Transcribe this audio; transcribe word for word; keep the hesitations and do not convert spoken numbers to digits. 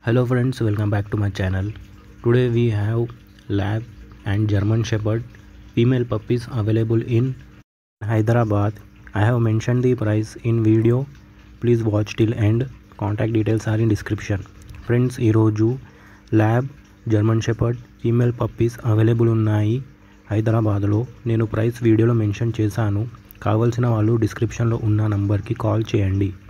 Hello friends, welcome back to my channel. Today we have Lab and German Shepherd female puppies available in Hyderabad. I have mentioned the price in video. Please watch till end. Contact details are in description. Friends, ee roju Lab German Shepherd female puppies available ఉన్నాయి హైదరాబాద్లో. నేను price వీడియోలో mention చేశాను. కావాల్సిన వాళ్ళు డిస్క్రిప్షన్లో ఉన్న నంబర్కి కాల్ చేయండి.